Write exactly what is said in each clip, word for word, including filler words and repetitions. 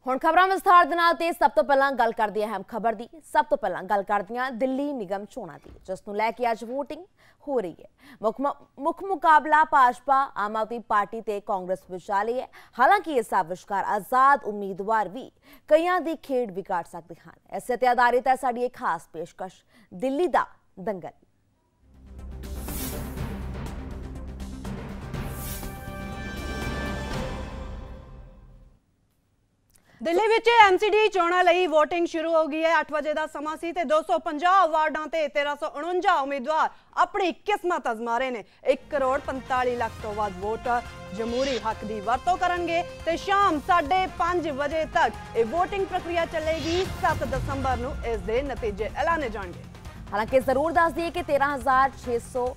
ਹੁਣ ਖਬਰਾਂ ਵਿਸਥਾਰ ਦੇ ਨਾਲ ਤੇ ਸਭ ਤੋਂ ਪਹਿਲਾਂ ਗੱਲ ਕਰਦੇ ਹਾਂ ਅਹਿਮ ਖਬਰ ਦੀ। ਸਭ ਤੋਂ ਪਹਿਲਾਂ ਗੱਲ ਕਰਦੇ ਹਾਂ ਦਿੱਲੀ ਨਿਗਮ ਚੋਣਾਂ ਦੀ, ਜਿਸ ਨੂੰ ਲੈ ਕੇ ਅੱਜ VOTING ਹੋ ਰਹੀ ਹੈ। ਮੁੱਖ ਮੁੱਖ ਮੁਕਾਬਲਾ ਭਾਜਪਾ ਆਮ ਆਦਮੀ ਪਾर्टी ਤੇ ਕਾਂਗਰਸ ਵਿਚਾਲੇ ਹੈ। ਹਾਲਾਂਕਿ ਇਸ ਵਿਚਕਾਰ ਆਜ਼ਾਦ ਉਮੀਦਵਾਰ ਵੀ ਕਈਆਂ ਦੀ ਖੇਡ ਵਿਗਾੜ ਸਕਦੇ ਹਨ। ਇਸੇ ਤੇ ਆਧਾਰਿਤ ਹੈ ਸਾਡੀ ਇੱਕ ਖਾਸ ਪੇਸ਼ਕਸ਼, ਦਿੱਲੀ ਦਾ ਦੰਗਲ। दिल्ली विच एमसीडी चोणां लई वोटिंग शुरू हो गई है। अठ बजे का समा सी ते दो सौ पंजाह वार्डां ते तेरह सौ उणवंजा उम्मीदवार अपनी किस्मत आजमा रहे ने। एक करोड़ पंताली लाख तो वध वोटर जमहूरी हक की वरतों करनगे ते शाम साढ़े पांच बजे तक ये वोटिंग प्रक्रिया चलेगी। सत्त दसंबर नूं इस दे नतीजे ऐलाने जाणगे। हालांकि जरूर दस दिए कि तेरह हजार छे सौ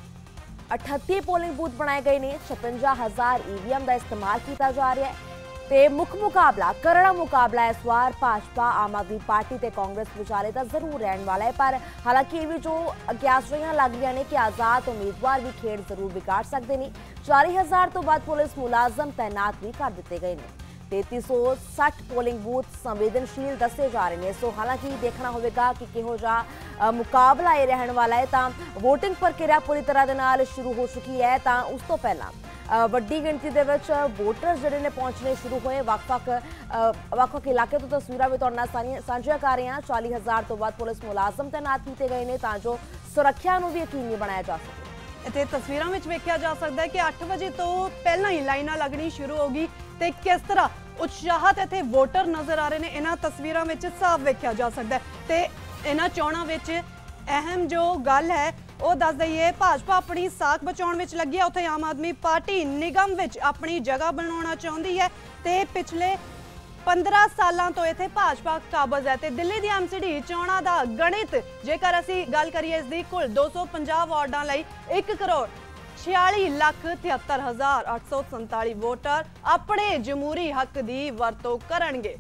अठत्ती पोलिंग बूथ बनाए गए ने। छप्पंजा हजार ईवीएम का इस्तेमाल किया जा रहा है। ਤੇ ਮੁੱਖ ਮੁਕਾਬਲਾ ਕਰੜਾ ਮੁਕਾਬਲਾ ਇਸ ਵਾਰ ਭਾਜਪਾ ਆਮ ਆਦਮੀ ਪਾर्टी ਤੇ ਕਾਂਗਰਸ ਵਿਚਾਲੇ ਤਾਂ ਜ਼ਰੂਰ ਰਹਿਣ ਵਾਲਾ ਹੈ, ਪਰ ਹਾਲਾਂਕਿ ਇਹ ਵੀ ਜੋ ਅਗਿਆਸਰੀਆਂ ਲੱਗ ਰਹੀਆਂ ਨੇ ਕਿ ਆਜ਼ਾਦ ਉਮੀਦਵਾਰ ਵੀ ਖੇਡ ਜ਼ਰੂਰ ਵਿਗਾੜ ਸਕਦੇ ਨੇ। ਚਾਲੀ ਹਜ਼ਾਰ ਤੋਂ ਵੱਧ ਪੁਲਿਸ ਮੁਲਾਜ਼ਮ ਤੈਨਾਤ ਵੀ ਕਰ ਦਿੱਤੇ ਗਏ ਨੇ। तैंतीस सौ सठ पोलिंग बूथ संवेदनशील दसे जा रहे हैं। सो हालांकि देखना होगा कि किहो जिहा मुकाबला ये रहने वाला है। तो वोटिंग प्रक्रिया पूरी तरह के नाल शुरू हो चुकी है। तो उस तो पहला वड्डी गिणती दे विच वोटर जिहड़े ने पहुंचने शुरू होए। वख-वख वख-वख इलाके तो तस्वीरां भी तुहाडे नाल साझा कर रहे हैं। चाली हज़ार तो वध पुलिस मुलाजम तैनात किए गए हैं तां जो सुरक्षा नूं भी यकीनी बनाया जा सके। इत्थे तस्वीरां विच वेखिया जा सकदा है कि अठ बजे तो पहला ही लाइनां लगनी शुरू होगी ते किस तरह उत्साहत इत्थे वोटर नज़र आ रहे हैं। इन्हां तस्वीरां विच साफ वेखिया जा सकदा है। ते इन्हां चोणां विच अहम जो गल है वो दस दईए, भाजपा अपनी साख बचाउण विच लगी है, उत्थे आम आदमी पार्टी निगम विच अपनी जगह बनाउणा चाहुंदी है। ते पिछले पंद्रह सालों तो इत्थे भाजपा काबज है। ते दिल्ली दी एमसीडी चोणां दा गणित जेकर असीं गल करिए इसदी कुल दो सौ पंजाह वार्डां लई एक करोड़ छियाली लख तिहत्तर हज़ार अठ सौ संताली वोटर अपने जमहूरी हक की वरतों करनगे।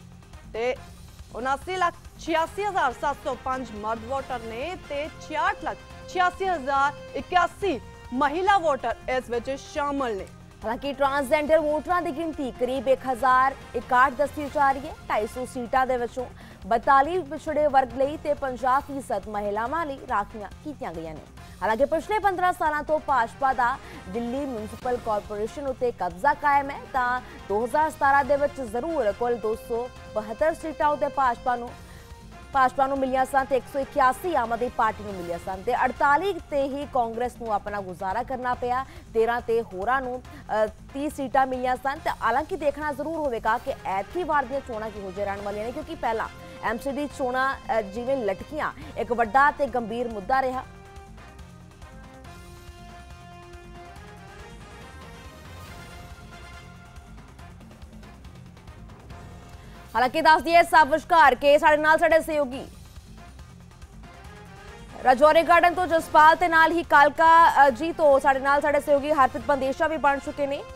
ते उनासी लख छियासी हज़ार सात सौ पांच मर्द वोटर ने ते छियाठ लख छियासी हज़ार इक्यासी महिला वोटर इस विच शामिल ने। हालांकि ट्रांसजेंडर वोटरां की गिनती करीब एक हज़ार इकाहठ दसी जा रही है। ढाई सौ सीटां दे विचों बताली पिछड़े वर्ग लई ते पचास फीसद महिलावां लई राखियां कीतियां गईयां ने। हालांकि पिछले पंद्रह सालों तो भाजपा का दिल्ली म्यूनसिपल कॉरपोरेशन उत्ते कब्जा कायम है। तो दो हज़ार सतारह दे विच जरूर कुल दो सौ बहत्तर सीटां उत्ते भाजपा नूं भाजपा नूं मिलियां सन ते एक सौ इक्यासी आम आदमी पार्टी नूं मिलियां सन ते अड़ताली ते ही कांग्रेस नूं अपना गुजारा करना पिया। तेरह ते होरां नूं तीस सीटां मिलियां सन। ते हालांकि देखना जरूर होगा कि ऐतकी वार दी चोणां किहो जिहा रहण वालियां ने, क्योंकि पहला एमसीडी चोणां जिवें लटकियां एक वड्डा ते गंभीर मुद्दा रहा। हालांकि दस दिए सब विचकार के साडे नाल साडे सहयोगी राजौरी गार्डन तो जसपाल ते नाल ही कालका जी तो साडे नाल साडे सहयोगी हरप्रीत बंदेशा भी बन चुके ने।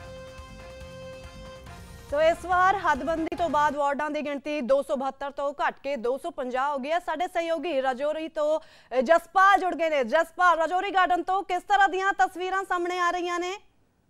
तो इस बार हदबंदी तो बाद वार्डां की गिनती दो सौ बहत्तर तो घट के दो सौ पंजाह हो गई है। साडे सहयोगी राजौरी तो जसपाल जुड़ गए ने। जसपाल, राजौरी गार्डन तो किस तरह दीयां तस्वीरां सामने आ रही ने?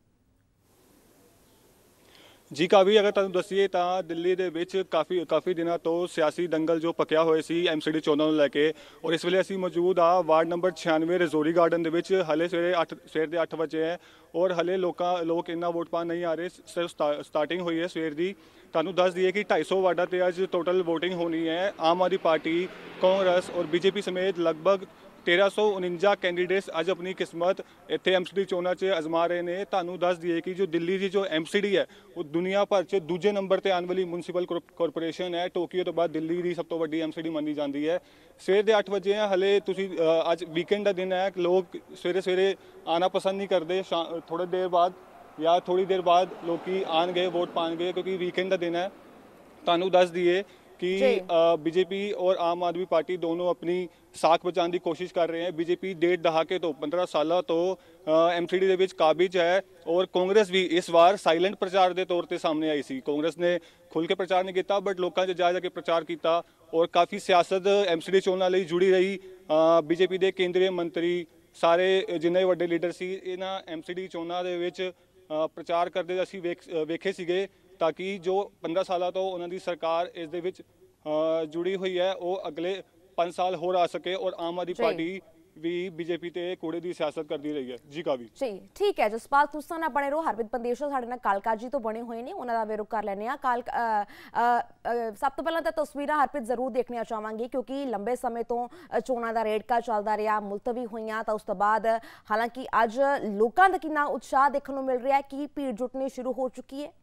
जी कावी, अगर तुहानूं दसीए तो दिल्ली दे विच काफ़ी काफ़ी दिनों तो सियासी दंगल जो पकिया होए सी एमसीडी चोणां नूं लैके, और इस वेले असीं मौजूद आ वार्ड नंबर छियानवे रजौरी गार्डन दे विच। हले सवेरे अठ सवेर दे अठ बजे है और हले लोकां लोग इन्ना वोट पाण नहीं आ रहे। सिर्फ स्टार्टिंग हुई है सवेर दी। तुहानूं दस दिए कि ढाई सौ वार्डां ते अज टोटल वोटिंग होनी है। आम आदमी पार्टी, कांग्रेस और बीजेपी समेत लगभग तेरह सौ उनंजा कैंडीडेट्स अज अपनी किस्मत इत्थे एमसीडी चोणां च आजमा रहे हैं। तुहानूं दस दिए कि जो दिल्ली की जो एमसीडी है वो दुनिया भर च दूजे नंबर पर आने वाली म्यूनसिपल कॉरपोरेशन है। टोक्यो तो बाद दिल्ली की सब तो वड्डी एमसीडी मनी जाती है। सवेर के अठ बजे है, हले तुसीं अज वीकेंड का दिन है, लोग सवेरे सवेरे आना पसंद नहीं करते। थोड़ी देर बाद या थोड़ी देर बाद लोग आएंगे वोट पाएंगे, क्योंकि वीकेंड का दिन है। तुहानूं दस दिए कि बीजेपी और आम आदमी पार्टी दोनों अपनी साख बचाने की कोशिश कर रहे हैं। बीजेपी डेढ़ दहाके तो पंद्रह साल तो एमसीडी दे विच काबिज है, और कांग्रेस भी इस बार साइलेंट प्रचार के तौर पर सामने आई सी। कांग्रेस ने खुल के प्रचार नहीं किया, बट लोगों से जा जाके प्रचार किया और काफ़ी सियासत एमसीडी चोणां लई जुड़ी रही। बीजेपी के केंद्रीय मंत्री सारे जिन्ने वड्डे लीडर सी इन्हां एमसीडी चोणां दे विच प्रचार करते असीं वेख वेखे सीगे। ਤਾਂ ਕਿ ਜੋ ਪੰਦਰਾਂ ਸਾਲਾਂ ਤੋਂ ਉਹਨਾਂ ਦੀ ਸਰਕਾਰ ਇਸ ਦੇ ਵਿੱਚ ਅ, ਜੁੜੀ ਹੋਈ ਹੈ ਉਹ ਅਗਲੇ ਪੰਜ ਸਾਲ ਹੋਰ ਆ ਸਕੇ ਔਰ ਆਮ ਆਦਮੀ ਪਾਰਟੀ ਵੀ ਬੀਜੇਪੀ ਤੇ ਕੂੜੇ ਦੀ ਸਿਆਸਤ ਕਰਦੀ ਰਹੀ ਹੈ। ਜੀ ਕਾਵੀ ਜੀ ਠੀਕ ਹੈ ਜਸਪਾਲ, ਤੁਸੀਂ ਨਾਲ ਬਣੇ ਰਹੋ। ਹਰਪ੍ਰੀਤ ਪੰਦੇਸ਼ਾ ਸਾਡੇ ਨਾਲ ਕਾਲਕਾ ਜੀ ਤੋਂ ਬਣੇ ਹੋਏ ਨੇ, ਉਹਨਾਂ ਦਾ ਵੀ ਰੁਖ ਕਰ ਲੈਂਦੇ ਆ। ਕਾਲ ਸਭ ਤੋਂ ਪਹਿਲਾਂ ਤਾਂ ਤਸਵੀਰਾਂ ਹਰਪ੍ਰੀਤ ਜ਼ਰੂਰ ਦੇਖਣੀਆਂ ਚਾਹਾਂਗੇ ਕਿਉਂਕਿ ਲੰਬੇ ਸਮੇਂ ਤੋਂ ਚੋਣਾਂ ਦਾ ਰੇੜਕਾ ਚੱਲਦਾ ਰਿਹਾ, ਮੁਲਤਵੀ ਹੋਈਆਂ ਤਾਂ ਉਸ ਤੋਂ ਬਾਅਦ ਹਾਲਾਂਕਿ ਅੱਜ ਲੋਕਾਂ ਦਾ ਕਿੰਨਾ ਉਤਸ਼ਾਹ ਦੇਖਣ ਨੂੰ ਮਿਲ ਰਿਹਾ ਹੈ ਕਿ ਭੀੜ ਜੁਟਣੀ ਸ਼ੁਰੂ ਹੋ ਚੁੱਕੀ ਹੈ।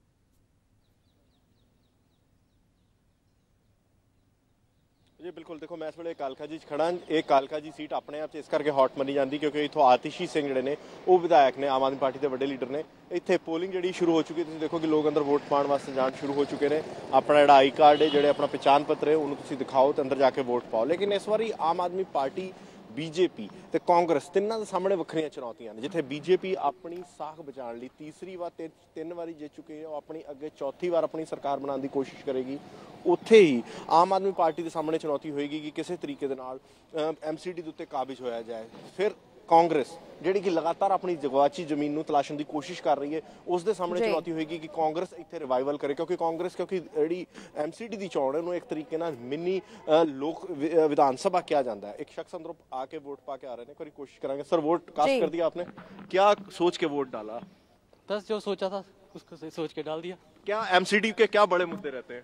जी बिल्कुल, देखो मैं इस वे कालका जी खड़ा, ये कालका जी सीट अपने आप इस करके हॉट मनी जाती क्योंकि इतों आतिशी सिंह जोड़े ने वो विधायक ने, आम आदमी पार्टी के वड्डे लीडर ने। इतने पोलिंग जी शुरू हो चुकी है, देखो कि लोग अंदर वोट पाने वास्ते जान शुरू हो चुके हैं। अपना जोड़ा आई कार्ड है, जो अपना पहचान पत्र है उन्होंने दिखाओ तो अंदर जाके वोट पाओ। लेकिन इस बार आम आदमी पार्टी, बीजेपी ते कांग्रेस तिन्हों के सामने वक्रिया चुनौतियां ने। जिथे बीजेपी अपनी साख बचाने लई तीसरी बार ते तीन बारी जित चुके हैं, अपनी अगे चौथी बार अपनी सरकार बनाने की कोशिश करेगी, उत्थे ही आम आदमी पार्टी के सामने चुनौती होएगी कि किसी तरीके दे नाल एम सी डी के उत्ते काबिज होया जाए। फिर कांग्रेस जिहड़ी कि लगातार अपनी जगवाची जमीन नूं तलाशण की कोशिश कर रही है, उस दे सामने चुनौती होएगी कि कांग्रेस इत्थे रिवाइवल करे। क्योंकि कांग्रेस क्योंकि जिहड़ी एम सी डी की चोण है उन्होंने एक तरीके नाल मिनी लोक विधान सभा किया जाता है। एक शख्स अंदरों आके वोट पा के आ रहे हैं, एक बार कोशिश करांगे। सर वोट कास्ट कर दिया आपने, क्या सोच के वोट डाला? बस जो सोचा था उसको सोच के डाल दिया। क्या एम सी डी के क्या बड़े मुद्दे रहते हैं?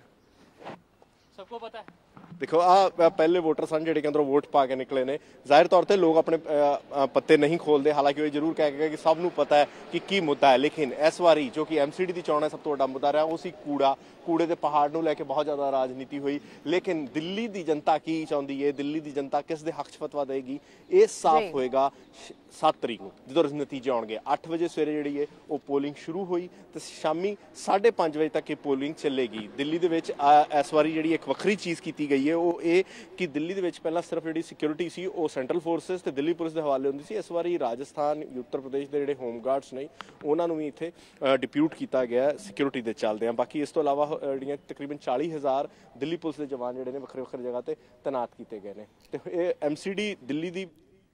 सबको पता है। देखो आ पहले वोटर सन जिहड़े अंदरों वोट पा के निकले ने, जाहिर तौर पर लोग अपने पत्ते नहीं खोलते, हालांकि वो जरूर कह गए कि सबनों पता है कि की मुद्दा है। लेकिन इस बारी जो कि एम सी डी की चोण है सब तो वड्डा मुद्दा रहा, वो सी कूड़ा। कूड़े के पहाड़ नूं लैके बहुत ज़्यादा राजनीति हुई। लेकिन दिल्ली की जनता की चाहती है, दिल्ली की जनता किस दे हक च फतवा देगी, ये साफ होएगा सत्त तरीक को जो नतीजे आउणगे। अठ बजे सवेरे जी है वो पोलिंग शुरू हुई तो शामी साढ़े पाँच बजे तक ये पोलिंग चलेगी। दिल्ली के विच इस बारी जी एक वक्री चीज़ की गई है वो ये कि दिल्ली के पहला सिर्फ जी सिक्योरिटी सी वो सेंट्रल फोर्सिस तो दिल्ली पुलिस के हवाले होंदी सी। इस बारी राजस्थान उत्तर प्रदेश के जोड़े होमगार्ड्स ने उन्होंने भी इतने डिप्यूट किया गया सिक्योरिटी के चलते हैं। बाकी इस तो इलावा ਜਿਹੜੀਆਂ तकरीबन चाली हज़ार दिल्ली पुलिस के जवान ਜਿਹੜੇ ਨੇ ਵੱਖਰੇ ਵੱਖਰੇ ਜਗ੍ਹਾ ਤੇ ਤੈਨਾਤ ਕੀਤੇ ਗਏ ਨੇ ਤੇ ਇਹ ਐਮਸੀਡੀ ਦਿੱਲੀ ਦੀ।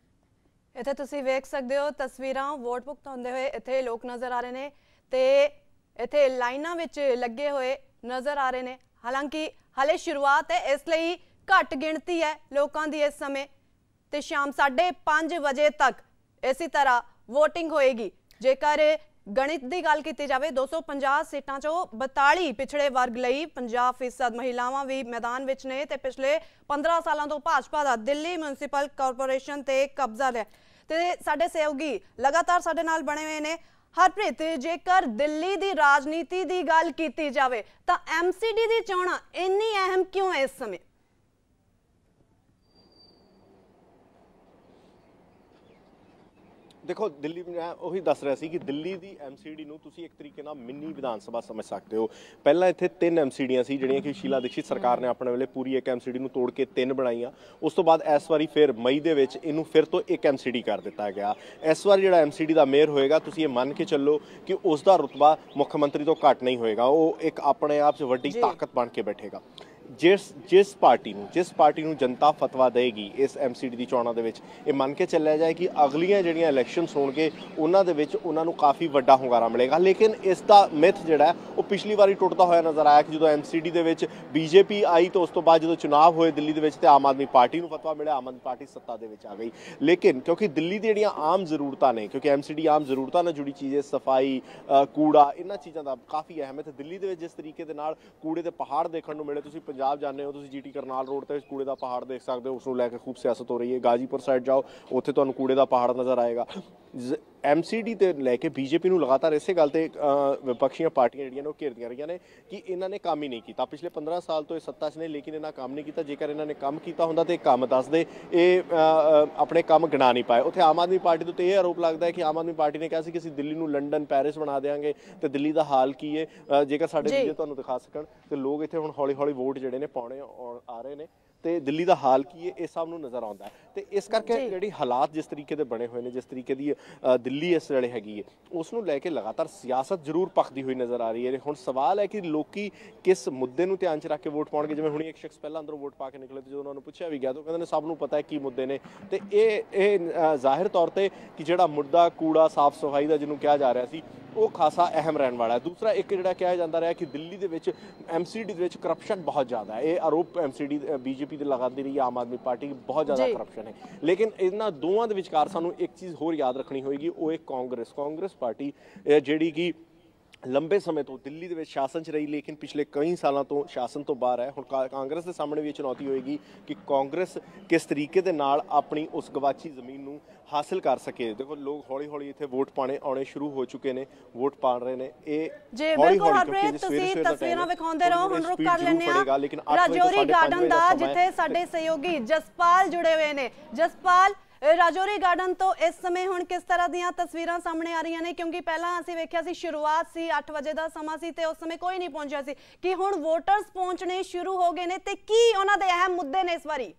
ਇੱਥੇ ਤੁਸੀਂ ਵੇਖ ਸਕਦੇ ਹੋ ਤਸਵੀਰਾਂ ਵੋਟ ਭੁਗਤਾਉਂਦੇ ਹੋਏ ਇੱਥੇ ਲੋਕ ਨਜ਼ਰ ਆ ਰਹੇ ਨੇ ਤੇ ਇੱਥੇ ਲਾਈਨਾਂ ਵਿੱਚ ਲੱਗੇ ਹੋਏ ਨਜ਼ਰ ਆ ਰਹੇ ਨੇ। ਹਾਲਾਂਕਿ ਹਾਲੇ ਸ਼ੁਰੂਆਤ ਹੈ, ਇਸ ਲਈ ਘੱਟ ਗਿਣਤੀ ਹੈ ਲੋਕਾਂ ਦੀ ਇਸ ਸਮੇਂ ਤੇ ਸ਼ਾਮ ਸਾਢੇ ਪੰਜ ਵਜੇ ਤੱਕ ਇਸੇ ਤਰ੍ਹਾਂ ਵੋਟਿੰਗ ਹੋਏਗੀ। ਜੇਕਰ गणित की गल की जाए दो सौ पचास सीटां चो बताली पिछड़े वर्ग लई पचास फीसद महिलावां भी मैदान विच ने ते पिछले पंद्रह सालों तो भाजपा का दिल्ली म्यूनसिपल कारपोरेशन ते कब्जा है ते साडे सहयोगी लगातार साडे नाल बने हुए ने। हरप्रीत, जेकर दिल्ली की राजनीति की गल की जाए तो एम सी डी की चोणां इन्नी अहम क्यों है इस समय? देखो दिल्ली मैं उही दस रहा सी कि दिल्ली की एम सी डी तुसीं एक तरीके नाल मिनी विधान सभा समझ सकते हो। पहला इत्थे तीन एम सी डियां सी जिहड़ियां कि शीला दीक्षित सरकार ने अपने वेले पूरी एक एम सी डी नूं तोड़ के तीन बनाईआं। उस तो बाद इस बारी फिर मई दे विच इहनूं फिर तो एक एम सी डी कर दिता गया। इस बार जिहड़ा एम सी डी दा मेयर होएगा तुसीं ये मन के चलो कि उसका रुतबा मुख्यमंत्री तो घट नहीं होएगा, वो एक अपने आप च वड्डी ताकत बन के बैठेगा। जिस जिस पार्टी नूं जिस पार्टी नूं जनता फतवा देगी इस एम सी डी की चोणां दे विच ये मन के चलिया जाए कि अगलियां जिहड़ियां इलैक्शनस होणगे उन्हां दे विच उन्हां नूं काफ़ी वड्डा हुंगारा मिलेगा। लेकिन इसका मिथ जिहड़ा वो पिछली बारी टुटदा होया नज़र आया कि जो एम सी डी दे विच बीजेपी आई तो उस तो बाद जो चुनाव होए दिल्ली दे विच ते आम आदमी पार्टी नूं फतवा मिलिया, आम आदमी पार्टी सत्ता दे विच आ गई। लेकिन क्योंकि दिल्ली दी जिहड़ियां आम जरूरतां ने, क्योंकि एम सी डी आम जरूरतां नाल जुड़ी चीज़ है, सफाई कूड़ा इन्हां चीज़ां दा काफ़ी अहम है। तो दिल्ली दे विच जिस तरीके दे नाल कूड़े दे पहाड़ देखण नूं मिले, तुसीं पंजाब जाने हो, तुसीं जी टी करनाल रोड पर कूड़े का पहाड़ देख सकते हो, उसको लैके खूब सियासत हो रही है। गाजीपुर साइड जाओ उत्थे तुहानूं कूड़े का पहाड़ नज़र आएगा। एम सी डी ते लैके बीजेपी नूं लगातार इसे गल ते विपक्षीय पार्टियां जिहड़ियां ने घेरदियां रहियां ने कि इन्हां ने काम ही नहीं किया। पिछले पंद्रह साल तो ये सत्ता च ने लेकिन इन्हां काम नहीं किया। जेकर इन्हां ने काम किया हुंदा ते काम दसदे, ये अपने काम गिना नहीं पाए। उत्थे आम आदमी पार्टी तो यह आरोप लगता है कि आम आदमी पार्टी ने कहा कि असीं दिल्ली नूं लंडन पैरिस बना देंगे तो दिल्ली का हाल की है। जेकर साडे वीडियो तुहानूं दिखा सकण तो लोग इत्थे हुण हौली हौली वोट जिहड़े ने पाउणे आ रहे ने तो दिल्ली का हाल की है, इस सब नज़र आता है। तो इस करके जी हालात जिस तरीके के बने हुए हैं, जिस तरीके की दिल्ली इस वेले हैगी है, उसनूं लैके लगातार सियासत जरूर पकती हुई नज़र आ रही है। हुण सवाल है कि लोग किस मुद्दे नूं ध्यान च रख के वोट पाउणगे। जिवें हुण एक शख्स पहला अंदरों वोट पा के निकले तो जो उन्होंने पूछा भी गया तो कहते सब नूं पता है की मुद्दे ने। तो ये जाहिर तौर पर कि जिहड़ा मुद्दा कूड़ा साफ सफाई का जिन्होंने कहा जा रहा सी ਉਹ ਖਾਸਾ ਅਹਿਮ ਰਹਿਣ ਵਾਲਾ ਹੈ। ਦੂਸਰਾ ਇੱਕ ਜਿਹੜਾ ਕਿਹਾ ਜਾਂਦਾ ਰਿਹਾ ਕਿ ਦਿੱਲੀ ਦੇ ਵਿੱਚ ਐਮਸੀਡੀ ਦੇ ਵਿੱਚ ਕਰਪਸ਼ਨ ਬਹੁਤ ਜ਼ਿਆਦਾ ਹੈ। ਇਹ ਆਰੋਪ ਐਮਸੀਡੀ ਬੀਜੇਪੀ ਦੇ ਲਗਾਉਂਦੀ ਰਹੀ, ਆਮ ਆਦਮੀ ਪਾਰਟੀ ਬਹੁਤ ਜ਼ਿਆਦਾ ਕਰਪਸ਼ਨ ਹੈ। ਲੇਕਿਨ ਇਹਨਾਂ ਦੋਵਾਂ ਦੇ ਵਿਚਕਾਰ ਸਾਨੂੰ ਇੱਕ ਚੀਜ਼ ਹੋਰ ਯਾਦ ਰੱਖਣੀ ਹੋਏਗੀ, ਉਹ ਇੱਕ ਕਾਂਗਰਸ ਕਾਂਗਰਸ ਪਾਰਟੀ ਜਿਹੜੀ ਕਿ ਲੰਬੇ ਸਮੇਂ ਤੋਂ ਦਿੱਲੀ ਦੇ ਵਿੱਚ ਸ਼ਾਸਨ 'ਚ ਰਹੀ, ਲੇਕਿਨ ਪਿਛਲੇ ਕਈ ਸਾਲਾਂ ਤੋਂ ਸ਼ਾਸਨ ਤੋਂ ਬਾਹਰ ਹੈ। ਹੁਣ ਕਾਂਗਰਸ ਦੇ ਸਾਹਮਣੇ ਵੀ ਇਹ ਚੁਣੌਤੀ ਹੋਏਗੀ ਕਿ ਕਾਂਗਰਸ ਕਿਸ ਤਰੀਕੇ ਦੇ ਨਾਲ ਆਪਣੀ ਉਸ ਗਵਾਚੀ ਜ਼ਮੀਨ ਨੂੰ ਹਾਸਿਲ ਕਰ ਸਕੇ। ਦੇਖੋ ਲੋਕ ਹੌਲੀ ਹੌਲੀ ਇੱਥੇ ਵੋਟ ਪਾਣੇ ਆਉਣੇ ਸ਼ੁਰੂ ਹੋ ਚੁੱਕੇ ਨੇ, ਵੋਟ ਪਾ ਰਹੇ ਨੇ। ਇਹ ਜੀ ਬਿਲਕੁਲ ਹਰਪ੍ਰੀਤ, ਤੁਸੀਂ ਤਸਵੀਰਾਂ ਵਿਖਾਉਂਦੇ ਰਹੋ। ਹੁਣ ਰੁਕ ਕਰ ਲੈਂਦੇ ਆ ਰਾਜੌਰੀ ਗਾਰਡਨ ਦਾ, ਜਿੱਥੇ ਸਾਡੇ ਸਹਿਯੋਗੀ ਜਸਪਾਲ ਜੁੜੇ ਹੋਏ ਨੇ। ਜਸਪਾਲ, ਰਾਜੌਰੀ ਗਾਰਡਨ ਤੋਂ ਇਸ ਸਮੇਂ ਹੁਣ ਕਿਸ ਤਰ੍ਹਾਂ ਦੀਆਂ ਤਸਵੀਰਾਂ ਸਾਹਮਣੇ ਆ ਰਹੀਆਂ ਨੇ? ਕਿਉਂਕਿ ਪਹਿਲਾਂ ਅਸੀਂ ਵੇਖਿਆ ਸੀ ਸ਼ੁਰੂਆਤ ਸੀ ਅੱਠ ਵਜੇ ਦਾ ਸਮਾਂ ਸੀ ਤੇ ਉਸ ਸਮੇਂ ਕੋਈ ਨਹੀਂ ਪਹੁੰਚਿਆ ਸੀ, ਕਿ ਹੁਣ ਵੋਟਰਸ ਪਹੁੰਚਣੇ ਸ਼ੁਰੂ ਹੋ ਗਏ ਨੇ ਤੇ ਕੀ ਉਹਨਾਂ ਦੇ ਅਹਿਮ ਮੁੱਦੇ ਨੇ ਇਸ ਵਾਰੀ?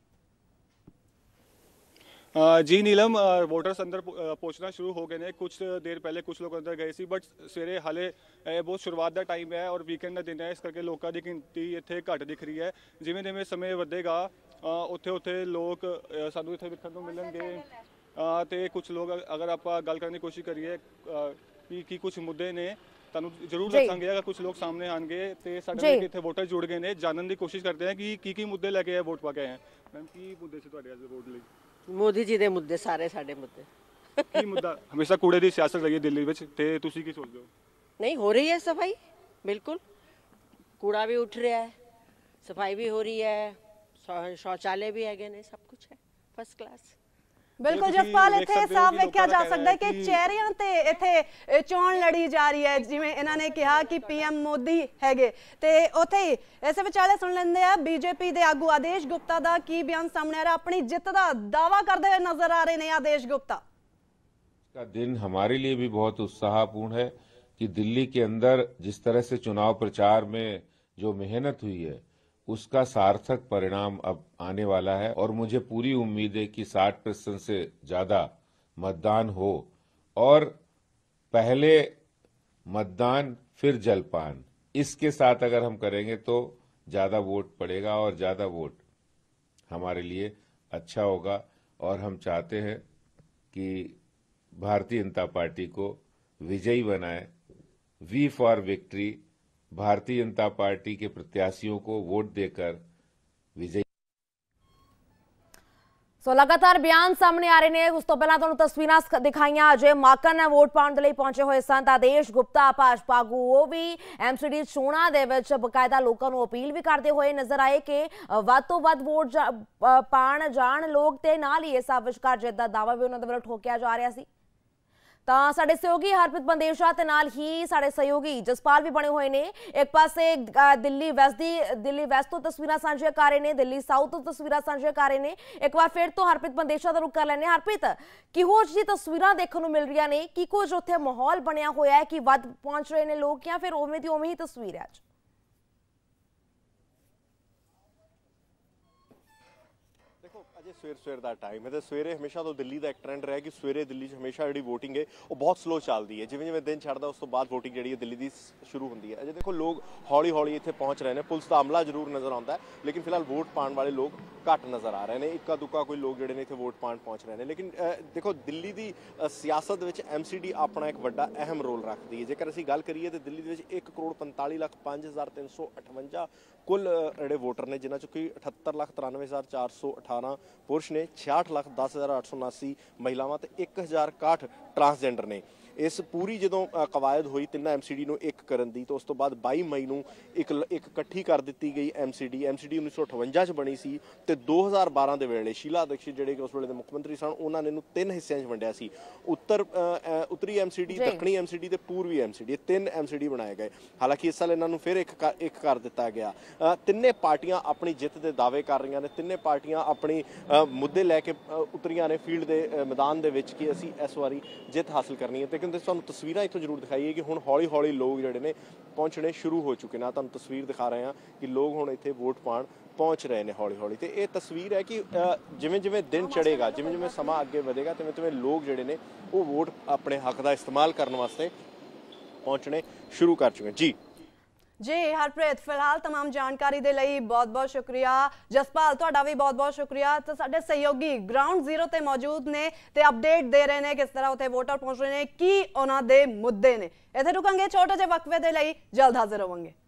जी नीलम, वोटर्स अंदर पहुंचना शुरू हो गए ने। कुछ देर पहले कुछ लोग अंदर गए सी, बट सवेरे हाले बहुत शुरुआत का टाइम है और वीकेंड का दिन है, इस करके लोगों की गिनती इत्थे घट दिख रही है। जिवें जिवें समय वधेगा उत्थे उत्थे लोग सानू इत्थे वेखण नूं मिलणगे। ते कुछ लोग अगर आप गल करने की कोशिश करिए कि की कुछ मुद्दे ने ਤੁਹਾਨੂੰ ਜ਼ਰੂਰ ਦੱਸਾਂਗੇ। ਅਗਰ ਕੁਝ ਲੋਕ ਸਾਹਮਣੇ ਆਣਗੇ ਤੇ ਸਾਡੇ ਨਾਲ ਇੱਥੇ ਵੋਟਰ ਜੁੜ ਗਏ ਨੇ, ਜਾਣਨ ਦੀ ਕੋਸ਼ਿਸ਼ ਕਰਦੇ ਹਾਂ ਕਿ ਕੀ ਕੀ ਮੁੱਦੇ ਲੈ ਕੇ ਆਏ ਵੋਟ ਪਾ ਕੇ ਆਏ। ਮੈਮ, ਕੀ ਮੁੱਦੇ ਸੀ ਤੁਹਾਡੇ ਅੱਜ ਵੋਟ ਲਈ? मोदी जी ਦੇ ਮੁੱਦੇ ਸਾਰੇ ਸਾਡੇ ਮੁੱਦੇ। ਕੀ ਮੁੱਦਾ? ਹਮੇਸ਼ਾ ਕੂੜੇ ਦੀ ਸਿਆਸਤ ਰਹੀ ਹੈ ਦਿੱਲੀ ਵਿੱਚ, ਤੇ ਤੁਸੀਂ ਕੀ ਸੋਚਦੇ ਹੋ? ਨਹੀਂ ਹੋ ਰਹੀ ਹੈ ਸਫਾਈ, ਬਿਲਕੁਲ ਕੂੜਾ ਵੀ ਉੱਠ ਰਿਹਾ ਹੈ, ਸਫਾਈ ਵੀ ਹੋ ਰਹੀ ਹੈ, शौचालय भी है ने, सब कुछ है फर्स्ट क्लास। बिल्कुल जसपाल, इत्थे साफ वेख्या जा सकता है कि चेहरियां ते इत्थे चोण लड़ी जा रही है, जिवें इन्हां ने कहा कि पीएम मोदी हैगे ते उत्थे ही इस विचाले सुन लैंदे आ बीजेपी दे आगू आदेश गुप्ता दा की बयान सामने आ रहा। अपनी जित दा दावा करते हुए नजर आ रहे ने आदेश गुप्ता। का दिन हमारे लिए भी बहुत उत्साहपूर्ण है कि दिल्ली के अंदर जिस तरह से चुनाव प्रचार में जो मेहनत हुई है उसका सार्थक परिणाम अब आने वाला है और मुझे पूरी उम्मीद है कि साठ प्रतिशत से ज्यादा मतदान हो और पहले मतदान फिर जलपान, इसके साथ अगर हम करेंगे तो ज्यादा वोट पड़ेगा और ज्यादा वोट हमारे लिए अच्छा होगा। और हम चाहते हैं कि भारतीय जनता पार्टी को विजयी बनाए। We for victory, Bharatiya Janata party के प्रत्याशियों को वोट देकर विजयी। सो लगातार बयान सामने आ रहे हैं। उस तो पहला तुहानूं तस्वीरां दिखाइयां अजय माकन वोट पाउण दे लई पहुंचे हुए सन। आदेश गुप्ता भाजपा आगू वो भी एमसीडी चोणां दे विच बकायदा लोकां नूं अपील भी करते हुए नजर आए कि वध तों वध वोट पाण जाण लोग ते नाल ही इस विचकार जित दा दावा भी उन्हां दे वल्लों ठोकिया जा रहा सी। ਤਾਂ ਸਾਡੇ ਸਹਿਯੋਗੀ ਹਰਪ੍ਰੀਤ ਬੰਦੇਸ਼ਾ ਤੇ ਨਾਲ ਹੀ ਸਾਡੇ ਸਹਿਯੋਗੀ ਜਸਪਾਲ ਵੀ ਬਣੇ ਹੋਏ ਨੇ। ਇੱਕ ਪਾਸੇ ਦਿੱਲੀ ਵੈਸਟ ਦੀ ਦਿੱਲੀ ਵੈਸਟ ਤੋਂ ਤਸਵੀਰਾਂ ਸਾਂਝੀਆਂ ਕਰ ਰਹੇ ਨੇ, ਦਿੱਲੀ ਸਾਊਥ ਤੋਂ ਤਸਵੀਰਾਂ ਸਾਂਝੀਆਂ ਕਰ ਰਹੇ ਨੇ। ਇੱਕ ਵਾਰ ਫਿਰ ਤੋਂ ਹਰਪ੍ਰੀਤ ਬੰਦੇਸ਼ਾ ਦਾ ਰੁਖ ਕਰ ਲੈਣੇ। ਹਰਪ੍ਰੀਤ, ਕਿਹੋ ਜਿਹੀ ਤਸਵੀਰਾਂ ਦੇਖਣ ਨੂੰ ਮਿਲ ਰਹੀਆਂ ਨੇ? ਕੀ ਕੁਝ ਉੱਥੇ ਮਾਹੌਲ ਬਣਿਆ ਹੋਇਆ ਹੈ ਕਿ ਵੱਧ ਪਹੁੰਚ ਰਹੇ ਨੇ ਲੋਕ ਜਾਂ ਫਿਰ ਉਵੇਂ ਦੀ ਉਵੇਂ ਹੀ ਤਸਵੀਰ ਹੈ ਅੱਜ? अजे सवेर सवेर का टाइम है तो सवेरे हमेशा तो दिल्ली का एक ट्रेंड रहा कि सवेरे दिल्ली हमेशा जी वोटिंग है वो बहुत स्लो चलती है। जिवें जिवें दिन चढ़ता उस तो बाद वोटिंग जी दिल्ली की शुरू होती है। अजे देखो लोग हौली हौली इत्थे पहुँच रहे हैं, पुलिस का अमला जरूर नज़र आता है, लेकिन फिलहाल वोट पाने वाले लोग घट नज़र आ रहे हैं। इक्का दुक्का कोई लोग जोड़े ने इत्थे वोट पान पहुँच रहे हैं। लेकिन देखो दिल्ली की सियासत में एम सी डी अपना एक वड्डा अहम रोल रखती है। जेकर असीं गल करिए तो दिल्ली के एक करोड़ पंताली लख पाँच हज़ार तीन सौ अठवंजा कुल जोड़े वोटर ने, जिन्होंने चुकी अठहत्तर लख तिरानवे हज़ार चार सौ अठारह पुरुष ने, छियाठ लख दस हज़ार अठ सौ उनासी महिलावां ते एक हज़ार इकाहठ ट्रांसजेंडर ने। इस पूरी जो कवायद हुई तिना एम सी डी नूं एक करन दी तो उस तो बाद बाई मई नूं एक एक इकट्ठी कर दी गई M C D. M C D उन्नीस सौ अठवंजा च बनी सी ते दो हज़ार बारह के वेले शीला दीक्षित जिहड़े उस वेले दे मुख मंत्री सन उन्होंने इहनूं तीन हिस्सिਆਂ 'ਚ वंडिया सी। उत्तर उत्तरी एम सी डी, दक्षिणी एम सी डी ते पूर्वी एम सी डी, तीन एम सी डी बनाए गए। हालांकि इस साल इन्हों फिर एक एक कर दिता गया। तिन्ने पार्टियां अपनी जित के दावे कर रही ने, तिन्ने पार्टियां अपनी मुद्दे लैके उतरियां ने फील्ड के मैदान दे विच कि असीं इस वारी जित हासिल करनी है। लेकिन तुहानूं तस्वीरां इत्थों जरूर दिखाइए कि हुण हौली हौली लोग जिहड़े ने पहुंचने शुरू हो चुके हैं। तुहानूं तस्वीर दिखा रहे हैं कि लोग हुण इत्थे वोट पाण पहुँच रहे हैं हौली हौली। तो ये तस्वीर है कि जिमें जिमें दिन चढ़ेगा, जिमें जिमें समा अगे बढ़ेगा, तिवें तिवें लोग जिहड़े ने वो वोट अपने हक का इस्तेमाल करने वास्ते पहुँचने शुरू कर चुके हैं। जी जी हरप्रीत, फिलहाल तमाम जानकारी ਦੇ ਲਈ ਬਹੁਤ ਬਹੁਤ ਸ਼ੁਕਰੀਆ। ਜਸਪਾਲ ਤੁਹਾਡਾ ਵੀ ਬਹੁਤ ਬਹੁਤ ਸ਼ੁਕਰੀਆ। ਤੇ ਸਾਡੇ ਸਹਿਯੋਗੀ ਗਰਾਊਂਡ ਜ਼ੀਰੋ ਤੇ ਮੌਜੂਦ ਨੇ ਤੇ ਅਪਡੇਟ ਦੇ ਰਹੇ ਨੇ ਕਿਸ ਤਰ੍ਹਾਂ ਉੱਥੇ ਵੋਟਰ ਪਹੁੰਚ ਰਹੇ ਨੇ, ਕੀ ਉਹਨਾਂ ਦੇ ਮੁੱਦੇ ਨੇ। ਇੱਥੇ ਰੁਕਾਂਗੇ ਛੋਟੇ ਜਿਹੇ ਵਕਫੇ ਦੇ ਲਈ, ਜਲਦ ਹਾਜ਼ਰ ਹੋਵਾਂਗੇ।